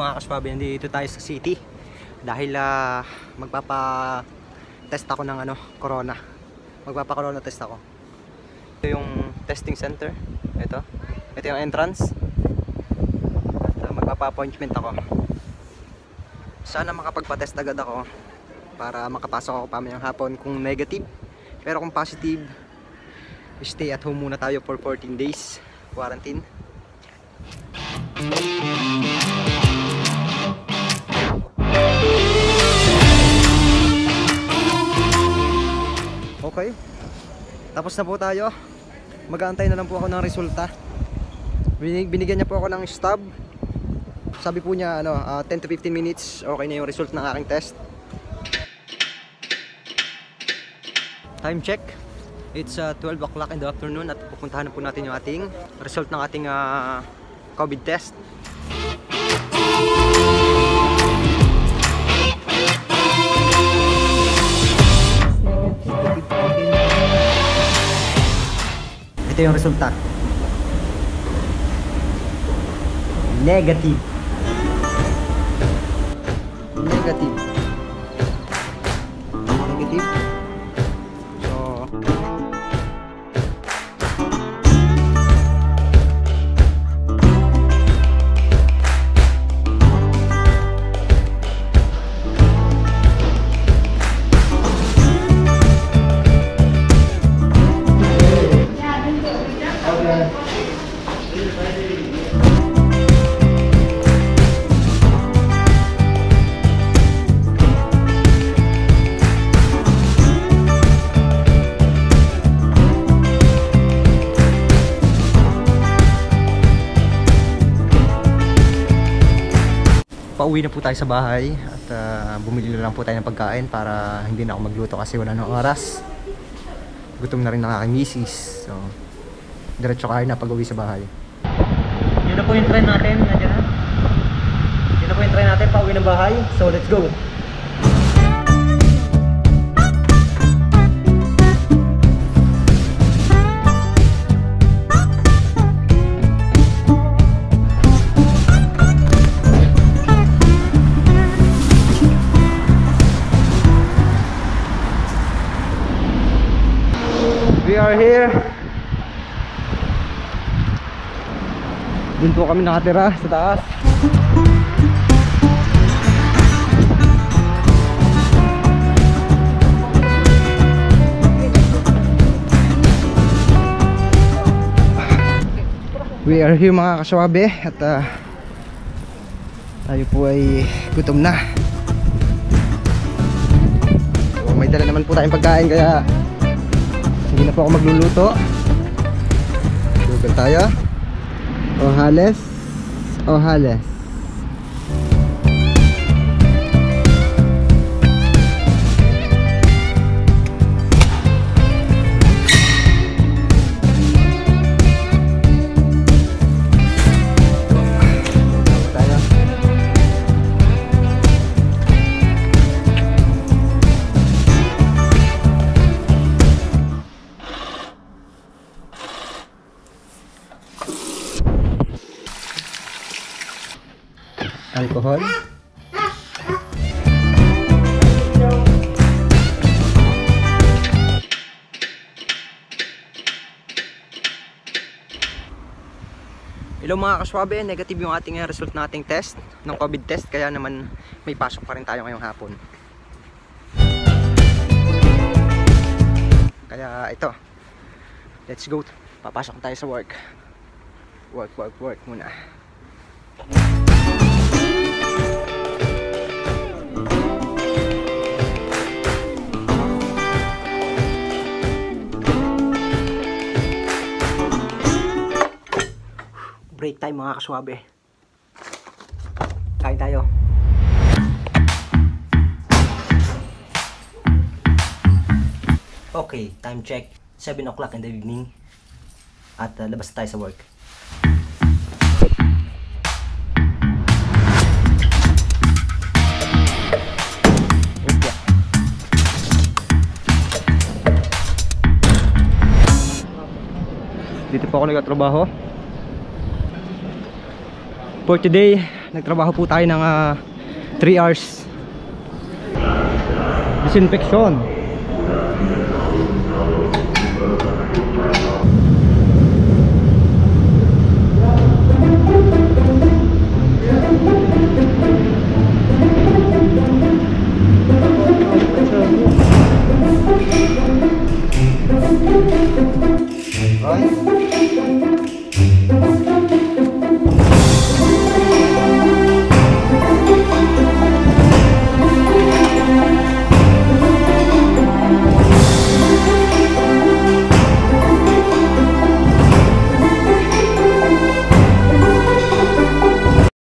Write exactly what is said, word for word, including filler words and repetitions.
mga kaswabe, nandito tayo sa city dahil uh, magpapa-test ako ng ano, corona. Magpapa-corona test ako. Ito yung testing center. Ito. Ito yung entrance. At uh, magpapa-appointment ako. Sana makapagpa-test agad ako para makapasok ako pamayang hapon kung negative. Pero kung positive, stay at home muna tayo for fourteen days quarantine. Okay, tapos na po tayo. Mag-aantay na lang po ako ng resulta. Binigyan niya po ako ng stub. Sabi po niya ano, uh, ten to fifteen minutes okay na yung result ng aking test. Time check, it's uh, twelve o'clock in the afternoon at pupuntahan na po natin yung ating result ng ating uh, COVID test. Ito yung resulta. Negative. Negative. Negative. So, pauwi na po tayo sa bahay at uh, bumili na lang po tayo ng pagkain para hindi na ako magluto kasi wala nang oras. Gutom na rin ng aking misis. So, diretso kayo na pag-uwi sa bahay. Yun na po yung train natin. Nandiyan na. Yun na po yung train natin pauwi ng bahay. So, let's go! We are here. Dun po kami nakatira sa taas. We are here mga kaswabe at uh, tayo po ay gutom na. So, may dala naman po tayong pagkain kaya hindi na po ako magluluto. Google tayo. Ojales. Ojales. Alcohol. Hello mga kaswabe, negative yung ating result na ating test ng COVID test, kaya naman may pasok pa rin tayo ngayong hapon. Kaya ito, let's go, papasok tayo sa work. Work, work, work muna. Break time mga kaswabe. Kain tayo. Okay, time check, seven o'clock in the evening. At uh, labas tayo sa work. Dito po ako nagtatrabaho. For today, Nagtrabaho po tayo ng three hours. Disinfection.